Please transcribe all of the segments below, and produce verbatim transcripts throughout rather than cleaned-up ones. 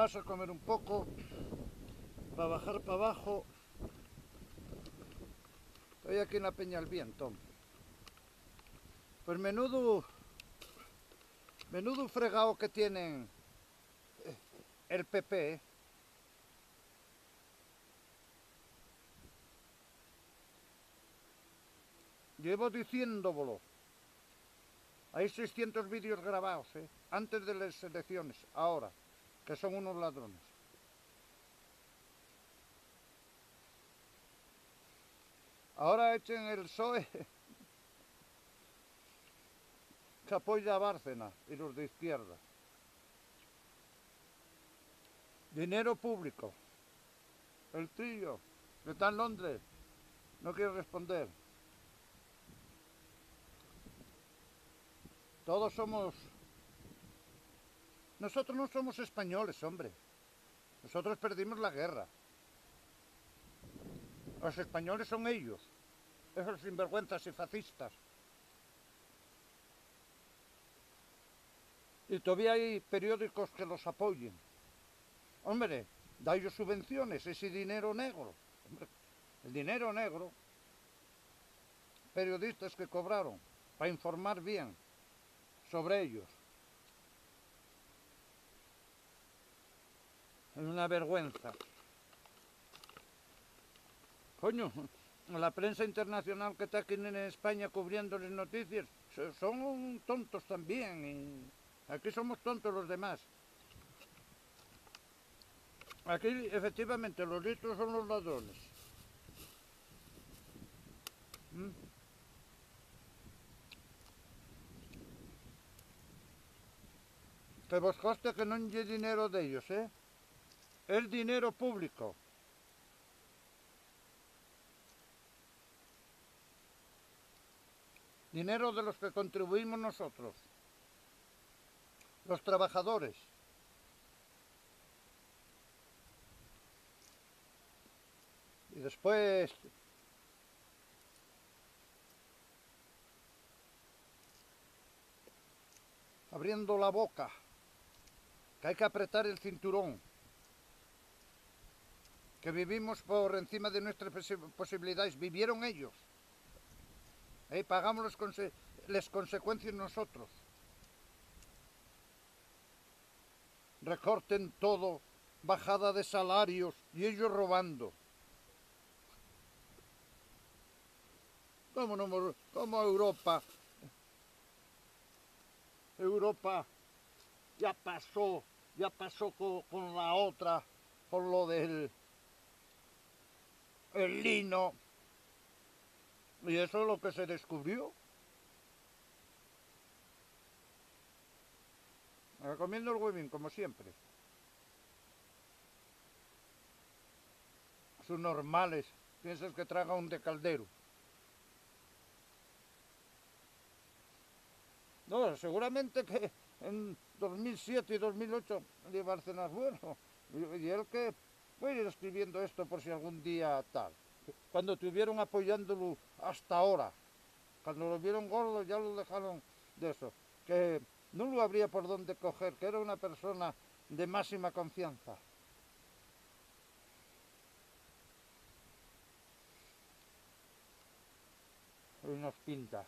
Paso a comer un poco, para bajar para abajo. Estoy aquí en la Peña del Viento. Pues menudo, menudo fregado que tienen el P P. Llevo diciéndolo. Hay seiscientos vídeos grabados, ¿eh? Antes de las elecciones, ahora, que son unos ladrones. Ahora echen el P S O E que apoya a Bárcena y los de izquierda. Dinero público. El Trillo, que está en Londres, no quiere responder. Todos somos... Nosotros no somos españoles, hombre. Nosotros perdimos la guerra. Los españoles son ellos. Esos sinvergüenzas y fascistas. Y todavía hay periódicos que los apoyen. Hombre, da ellos subvenciones, ese dinero negro. Hombre, el dinero negro. Periodistas que cobraron para informar bien sobre ellos. Es una vergüenza. Coño, la prensa internacional que está aquí en España cubriendo las noticias son tontos también. Y aquí somos tontos los demás. Aquí efectivamente los listos son los ladrones. ¿Mm? Que vos conste que non é dinero de ellos, eh? Es dinero público. Dinero de los que contribuimos nosotros, los trabajadores. Y después... abriendo la boca, que hay que apretar el cinturón, que vivimos por encima de nuestras posibilidades. Vivieron ellos. ¿Eh? Pagamos las, conse las consecuencias nosotros. Recorten todo, bajada de salarios y ellos robando. ¿Cómo, no, cómo Europa? Europa ya pasó, ya pasó con, con la otra, por lo del el lino. Y eso es lo que se descubrió. Me recomiendo el huevín, como siempre. Sus normales, piensas que traga un de caldero. No, seguramente que en dos mil siete y dos mil ocho de Bárcena es bueno. Y él que puede ir escribiendo esto por si algún día tal. Cuando estuvieron apoyándolo hasta ahora. Cuando lo vieron gordo ya lo dejaron de eso. Que no lo habría por dónde coger, que era una persona de máxima confianza. Y nos pinta.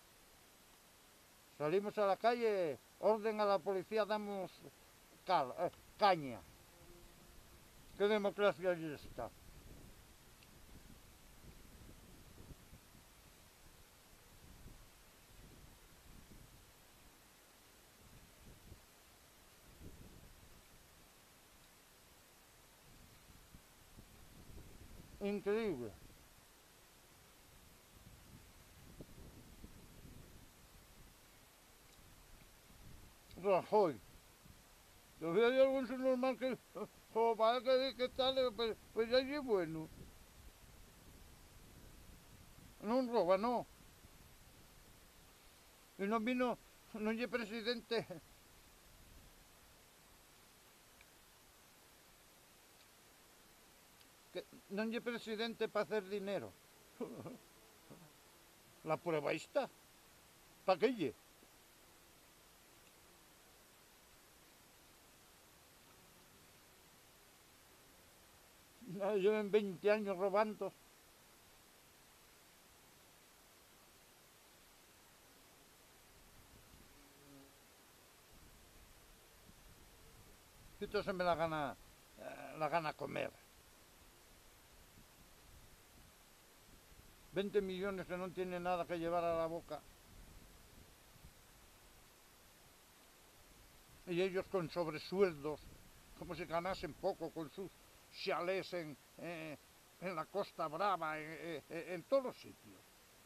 Salimos a la calle, orden a la policía, damos cal, eh, caña. ¿Qué democracia es esta? Increíble. Rajoy. Todavía hay algún normal que, o para que, que tal, pues, pues ya es bueno. No roba, no. Y no vino, no es presidente. Que no es presidente para hacer dinero. La prueba ahí está. ¿Para qué lle? Ah, lleven veinte años robando. Y entonces se me la gana, eh, la gana comer. veinte millones que no tienen nada que llevar a la boca. Y ellos con sobresueldos, como si ganasen poco con sus chalés en, eh, en la Costa Brava, en, en, en todos los sitios.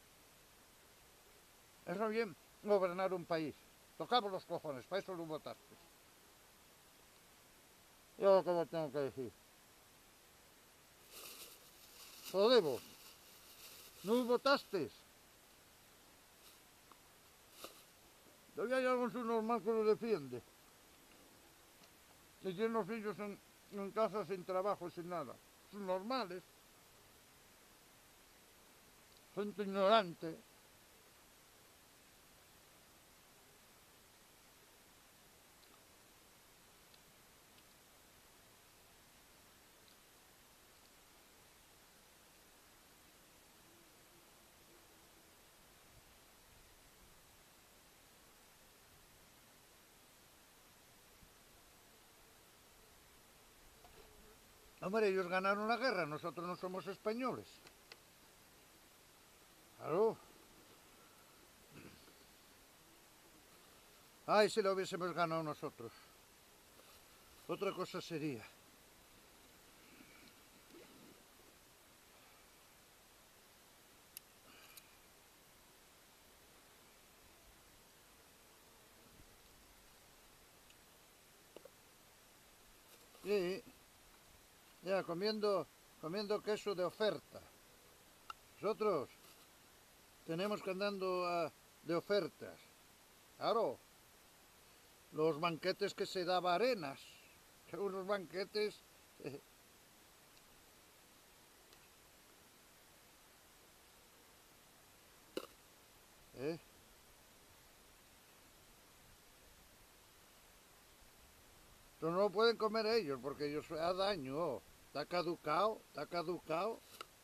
Eso bien, gobernar un país. Tocamos los cojones, para eso lo votaste. Yo como tengo que decir. Podemos. No votaste. Todavía hay algún subnormal que lo defiende. Y tienen los niños en, en casa sin trabajo, sin nada. Son normales. Gente ignorante. Hombre, ellos ganaron la guerra, nosotros no somos españoles. Claro. Ay, si lo hubiésemos ganado nosotros. Otra cosa sería. Sí, ya comiendo, comiendo queso de oferta. Nosotros tenemos que andando a, de ofertas. Claro, los banquetes que se daba Arenas, unos banquetes... Eh, eh, Pero no lo pueden comer ellos porque ellos da daño. Está caducado, está caducado.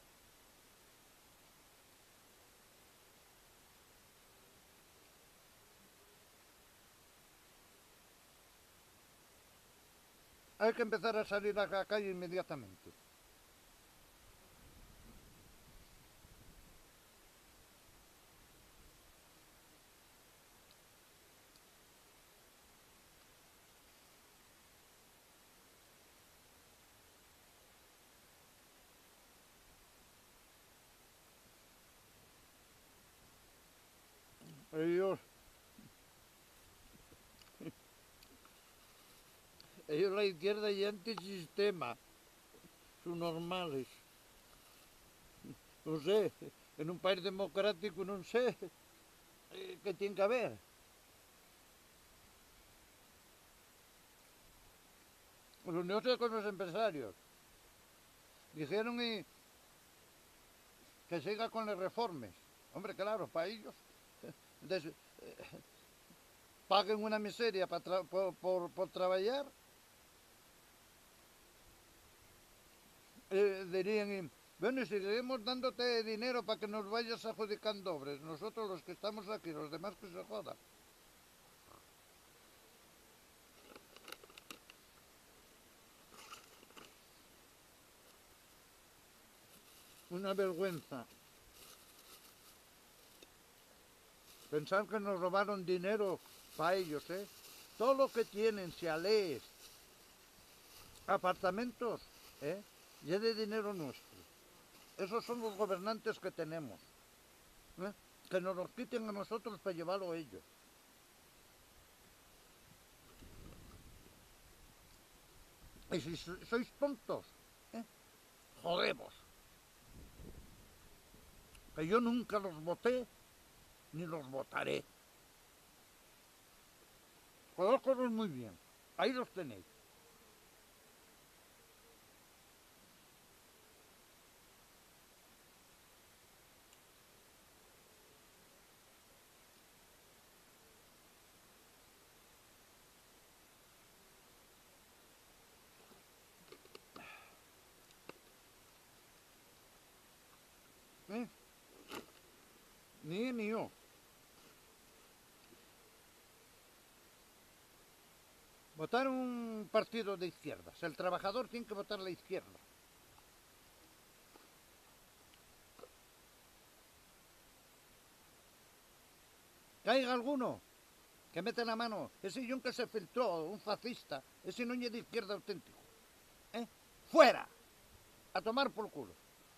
Hay que empezar a salir a la calle inmediatamente. Ellos, ellos la izquierda y antisistema. Son normales. No sé, en un país democrático no sé eh, qué tiene que haber. Reunióse con los empresarios. Dijeron y, que siga con las reformas. Hombre, claro, para ellos. Des, eh, paguen una miseria para por, por, por trabajar. Eh, dirían, bueno, y seguiremos dándote dinero para que nos vayas adjudicando obras. Nosotros los que estamos aquí, los demás que se jodan. Una vergüenza. Pensar que nos robaron dinero para ellos, ¿eh? Todo lo que tienen, chalés, apartamentos, ¿eh? Y es de dinero nuestro. Esos son los gobernantes que tenemos. ¿Eh? Que nos los quiten a nosotros para llevarlo a ellos. Y si sois tontos, ¿eh? Jodemos. Que yo nunca los voté, ni los votaré. Conozcolos muy bien. Ahí los tenéis. Ni é ni ó. Votar un partido de izquierdas. El trabajador tiene que votar a la izquierda. Caiga alguno que mete la mano. Ese yon que se filtró, un fascista. Ese non é de izquierda auténtico. ¿Eh? ¡Fuera! A tomar por culo.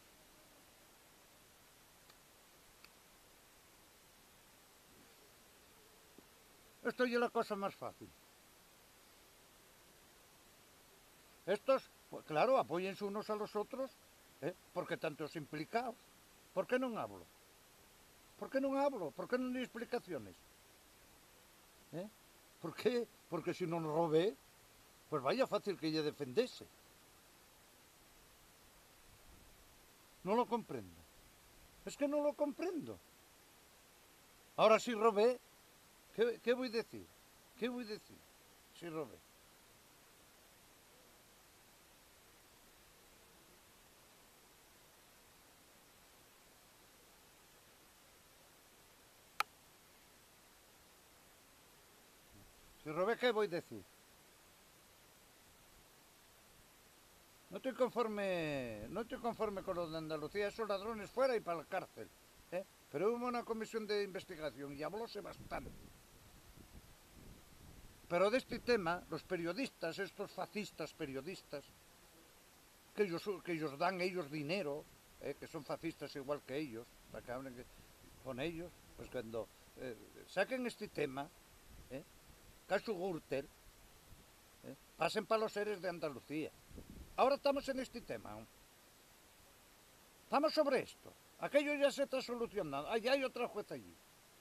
Esto es la cosa más fácil. Estos, pues claro, apóyense unos a los otros, ¿eh? Porque tantos implicados. ¿Por qué non hablo? ¿Por qué non hablo? ¿Por qué non hai explicaciones? ¿Eh? ¿Por qué? Porque si non robé, pues vaya fácil que lle defendese. No lo comprendo. Es que no lo comprendo. Ahora si robé, ¿qué, qué voy a decir? ¿Qué voy a decir si robé? Si robé, ¿qué voy a decir? No estoy conforme, no estoy conforme con lo de Andalucía, esos ladrones fuera y para la cárcel. ¿Eh? Pero hubo una comisión de investigación y hablóse bastante. Pero de este tema, los periodistas, estos fascistas periodistas, que ellos, que ellos dan ellos dinero, ¿eh? Que son fascistas igual que ellos, para que hablen con ellos, pues cuando eh, saquen este tema, ¿eh? Caso Gürtel, ¿eh? Pasen para los seres de Andalucía. Ahora estamos en este tema. Estamos sobre esto. Aquello ya se está solucionando. Allá hay otra jueza allí.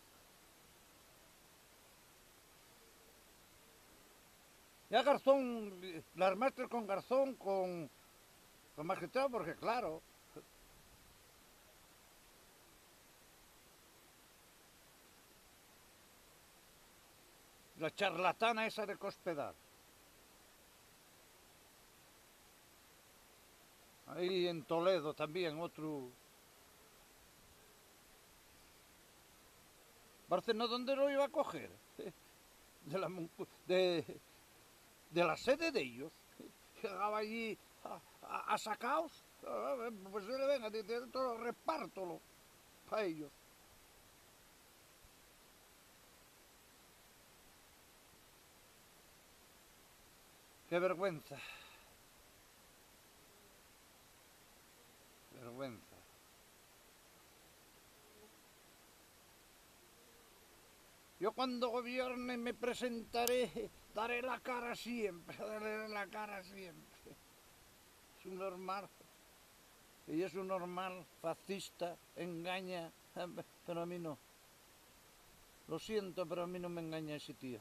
Ya Garzón, la armaste con Garzón, con, con magistrado, porque claro. La charlatana esa de Cospedal. Ahí en Toledo también, otro... Barcelona, ¿dónde lo iba a coger? De la, de, de la sede de ellos. Llegaba allí a, a, a sacaos. Pues yo le venga, todo repártolo para ellos. Qué vergüenza. Vergüenza. Yo cuando gobierne me presentaré, daré la cara siempre, daré la cara siempre. Es un normal. Y es un normal, fascista, engaña, pero a mí no. Lo siento, pero a mí no me engaña ese tío.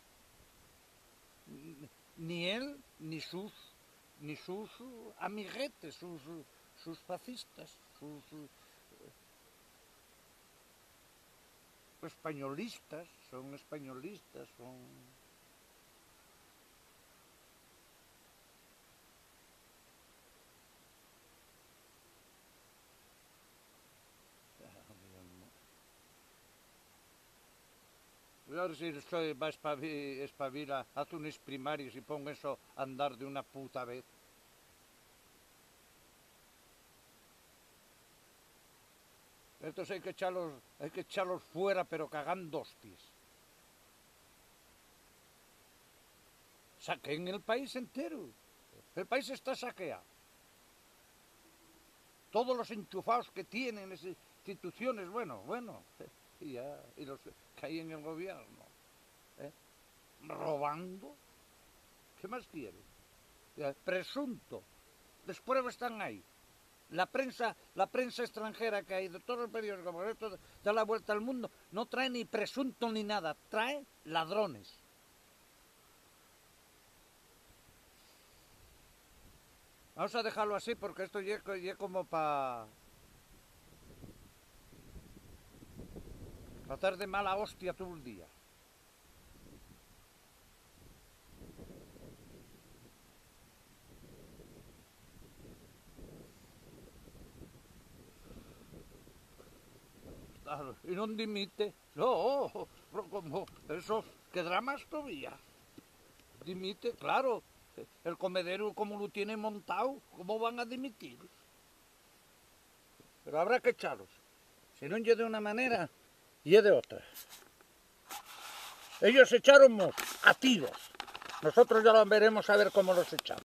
Ni él, ni sus, ni sus amiguetes, sus, sus fascistas, sus españolistas, son españolistas, son... A ver si estoy, va a espabila, haz unos primarios y pongo eso a andar de una puta vez. Estos hay que echarlos, hay que echarlos fuera, pero cagando hostias. Saquen el país entero. El país está saqueado. Todos los enchufados que tienen esas instituciones, bueno, bueno, y, ya, y los que hay en el gobierno, ¿eh? Robando. ¿Qué más quieren? Ya, presunto. Las pruebas están ahí. La prensa, la prensa extranjera que hay de todos los periódicos, porque esto da la vuelta al mundo, no trae ni presunto ni nada, trae ladrones. Vamos a dejarlo así porque esto ya es como para... para hacer de mala hostia todo el día. Claro, y non dimite. No, pero como eso quedará más todavía. Dimite, claro. El comedero como lo tiene montado, ¿cómo van a dimitir? Pero habrá que echarlos. Si no es de una manera, y es de otra. Ellos echaron a tiros. Nosotros ya lo veremos a ver cómo los echamos.